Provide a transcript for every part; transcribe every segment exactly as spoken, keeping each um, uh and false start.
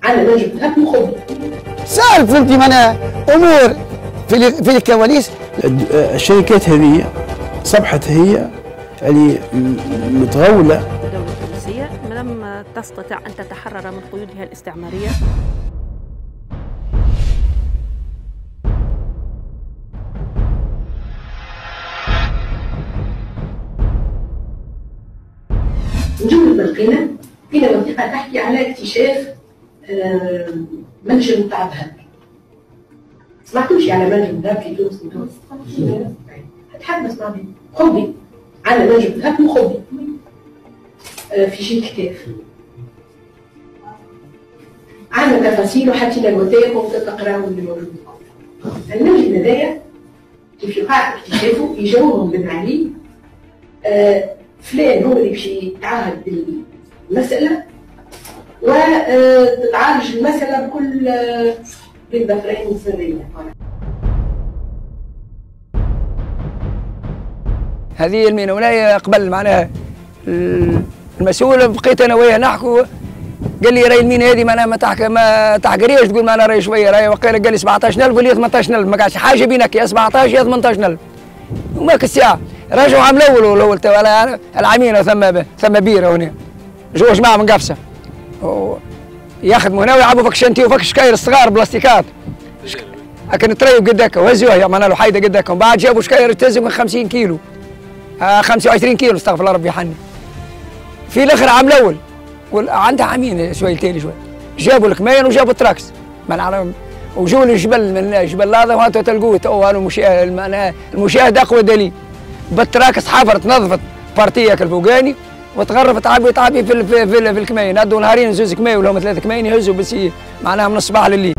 عندنا نجم ذهب وخبز. صار فهمتي معناها امور في في الكواليس. الشركات هذه صبحت هي اللي متغوله. الدولة التونسية لم تستطع ان تتحرر من قيودها الاستعمارية. نجم بالقينا فينا وثيقة تحكي على اكتشاف منجم نتاع ذهب. سمعتوش على منجم ذهب في تونس من تونس؟ تحب اسمع بيه. خبي عندنا منجم ذهب وخبي في شي كتاف. عندنا تفاصيل وحطينا الوثائق وتقراو اللي موجود. المنجم هذايا كيف يقع اكتشافه يجاوبهم بن علي آه فلان هو اللي باش يتعاهد بالمسألة وتتعالج المسألة بكل بالدفرين سرية. هذه المينولاية قبل معناها المسؤول بقيت انا وياه نحكوا قال لي راهي المينا هذه معناها ما تحكي ما تحقريش تقول معناها راهي شويه راهي وقيل قال لي سبعطاش ألف ولا ثمنطاش ألف ما قالش حاجه بينك يا سبعطاش يا ثمنطاش ألف وماك الساعه راجعوا عام الاول والاول تو العامين ثم ثم بيره هنا جوا جماعه من قفصه يخدموا هنا ويلعبوا فك شنتي وفك شكاير الصغار بلاستيكات لكن تريوا قدك وهزوها معناها له حيده قدك ومن بعد جابوا شكاير تهزوا من خمسين كيلو آه خمسة وعشرين كيلو استغفر الله ربي يحني في الاخر عام الاول عندها عامين شويه تالي شويه جابوا الكمين وجابوا التراكس من وجوا الجبل من جبل هذا وهاتوا تلقوه تو انا المشاهد المشاهد اقوى دليل بالتراكس حفرت نظفت بارتيك الفوقاني وتغرفت عبي تعبي في في في, في الكمين هدوا نهارين زوز كمين ولا هم ثلاث كمين يهزوا بس معناها من الصباح لليل.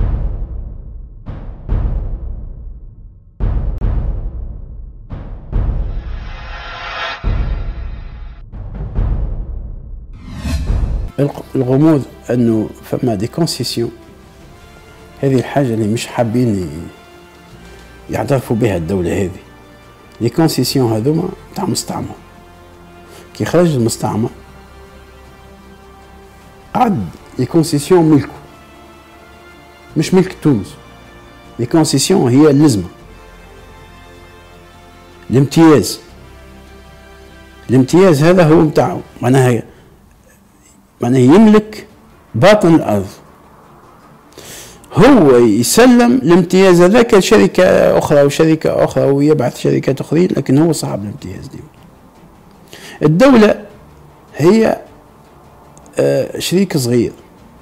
الغموض انه فما دي كونسيسيون هذه الحاجه اللي مش حابين يعترفوا بها الدوله هذه. لي كونسيسيون هذوما تاع مستعمر كي خرج المستعمر قعد لي كونسيسيون ملكه مش ملك تونس. لي كونسيسيون هي اللزمه الامتياز الامتياز هذا هو متاعه معناها معناها يملك باطن الارض هو يسلم الامتياز هذاك لشركه اخرى وشركه اخرى ويبعث شركات اخرين لكن هو صاحب الامتياز دي. الدوله هي شريك صغير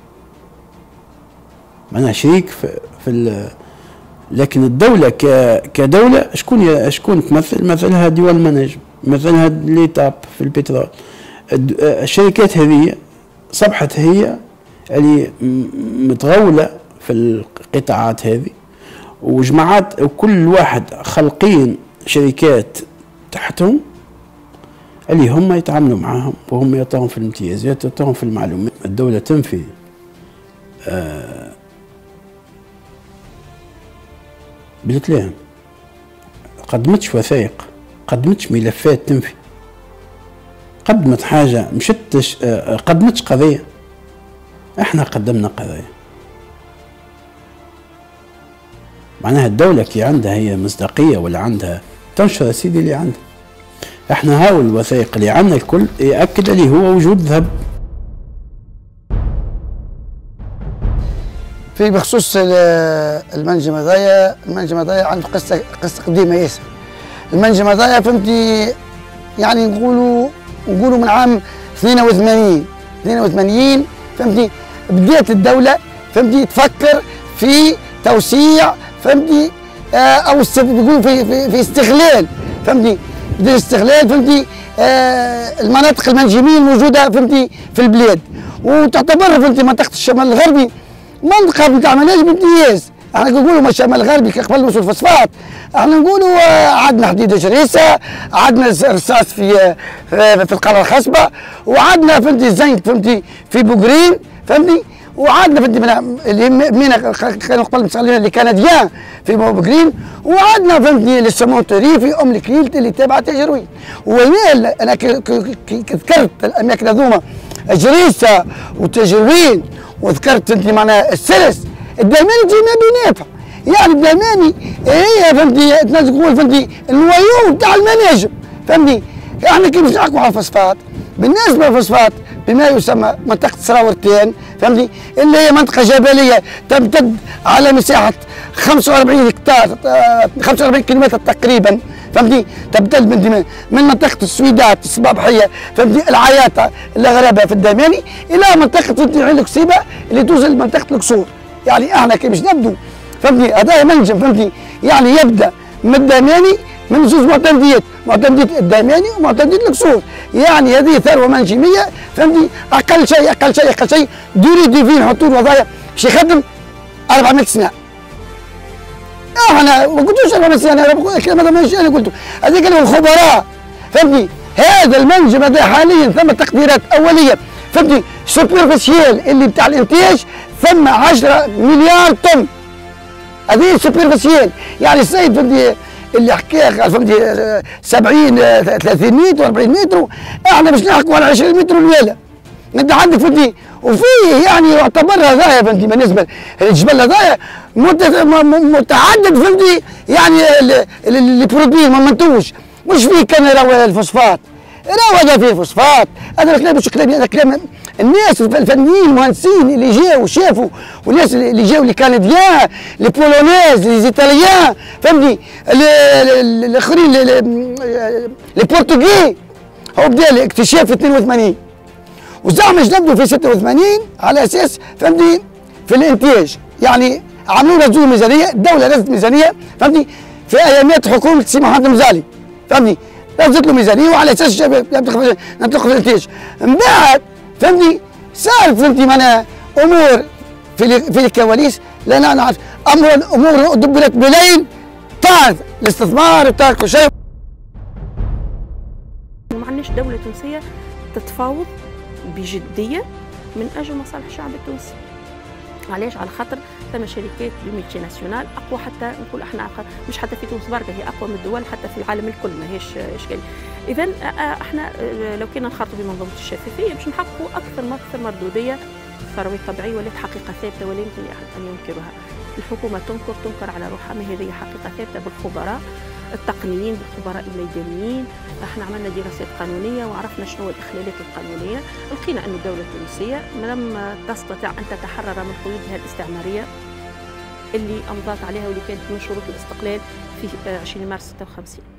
معناها شريك في, في لكن الدوله كدوله شكون شكون تمثل؟ مثلها دول المناجم مثلها ليتاب في البترول. الشركات هذه صبحت هي اللي متغوله في القطاعات هذه وجماعات وكل واحد خلقين شركات تحتهم اللي هم يتعاملوا معاهم وهم يعطوهم في الامتيازات يعطوهم في المعلومات. الدولة تنفي آه بالكلام قدمتش وثائق قدمتش ملفات تنفي قدمت حاجة مشتش آه قدمتش قضية. احنا قدمنا قضايا معناها الدولة كي عندها هي مصداقية ولا عندها تنشر سيدي اللي عندها. احنا هاو الوثائق اللي عندنا الكل يأكد اللي هو وجود ذهب. في بخصوص المنجم هذايا المنجم هذايا عنده قصة قصة قديمة ياسر. المنجم هذايا فهمتي يعني نقولوا نقولوا من عام اثنين وثمانين اثنين وثمانين فهمتي بدات الدولة فهمتي تفكر في توسيع فهمتي آه او تقول في, في في استغلال فهمتي بدا استغلال فهمتي آه المناطق المنجمية الموجودة فهمتي في البلاد وتعتبر فهمتي منطقة الشمال الغربي منطقة نتاع مناجم امتياز. احنا نقولوا الشمال الغربي كي قبل وصول الفوسفات احنا نقولوا آه عندنا حديد جريسة عندنا رصاص في آه في القارة الخصبة وعندنا فهمتي زنك فهمتي في بوغرين فهمتي وعندنا فهمتي اللي مينا كانوا قبل مستغلين اللي كنديان في بوغرين وعندنا فهمتني السمونتوري في ام الكليلت اللي تابعه تجروين. وين انا كي ذكرت الاماكن هذوما جريسه وتجروين وذكرت انت معناها السلس الديماني تجي ما بيناتها، يعني الديماني هي فهمتي تنجم تقول فهمتي النوايو نتاع المناجم فهمتي. احنا كي باش نحكوا على الفوسفات بالنسبه للفوسفات بما يسمى منطقه سراورتين فهمتي اللي هي منطقه جبليه تمتد على مساحه خمسة وأربعين هكتار خمسة وأربعين كيلومتر تقريبا فهمتي، تمتد من من منطقه السويدات الصباحيه فهمتي العياطه الغرابه في الدماني الى منطقه فهمتي عين الكسيبه اللي توصل لمنطقه القصور. يعني احنا كي باش نبدو فهمتي هذا منجم فهمتي يعني يبدا من الدماني من زوج معتمديات، معتمدية الدماني ومعتمدية القصور، يعني هذه ثروة منجمية فهمتي أقل شيء أقل شيء أقل شيء دوري ديفين نحطوا له وظائف باش يخدم أربعمائة سنة. احنا ما قلتوش أربعمائة سنة، أنا الكلام هذا ماشي أنا قلته، هذيك اللي الخبراء فهمتي. هذا المنجم هذا حاليا ثم تقديرات أولية فهمتي سوبرفيسيال اللي بتاع الإنتاج ثم عشرة مليار طن. هذه سوبرفيسيال يعني السيد فهمتي اللي حكاها فهمتي سبعين ثلاثين متر أربعين متر، احنا باش نحكوا على عشرين متر الويله. انت عندك فهمتي وفيه يعني يعتبر هذايا فهمتي بالنسبه للجبل هذايا متعدد فهمتي يعني البرودوي ما منتوج، مش فيه كان راهو الفوسفات، راهو هذا فيه الفوسفات، هذا الكلام مش كلامي، هذا كلام الناس الفنيين المهندسين اللي جاوا وشافوا والناس اللي جاوا اللي كنديان لي بولونيز لي ايطاليان فهمتي الاخرين لي بورتوغي. هو بدا الاكتشاف في اثنين وثمانين وزعما نبدوا في ستة وثمانين على اساس فهمتي في الانتاج، يعني عملوا له زوج ميزانيه، الدوله نزلت ميزانيه فهمتي في ايامات حكومه سي محمد المزالي فهمتي، نزلت له ميزانيه وعلى اساس ننطلق في الانتاج. من بعد فهمتي صارت فهمتي معناها امور في في الكواليس لا نعرف، امر امور دبرت بليل طار الاستثمار وطار كل شيء. ما عندناش دوله تونسيه تتفاوض بجديه من اجل مصالح الشعب التونسي. علاش؟ على خاطر ثم شركات الملتي ناسيونال اقوى، حتى نقول احنا مش حتى في تونس بركه، هي اقوى من الدول حتى في العالم الكل، ما هيش اشكاليه. اذا احنا لو كنا نخرطوا بمنظومه الشفافيه باش نحققوا اكثر ما اكثر مردوديه. الثروات الطبيعيه ولات حقيقه ثابته ولا يمكن لاحد ان ينكرها. الحكومه تنكر تنكر على روحها، ما هذه حقيقه ثابته بالخبراء التقنيين بالخبراء الميدانيين. احنا عملنا دراسات قانونيه وعرفنا شنو الاخلالات القانونيه، لقينا ان الدوله التونسيه لم تستطع ان تتحرر من قيودها الاستعماريه اللي امضت عليها واللي كانت من شروط الاستقلال في عشرين مارس ستة وخمسين.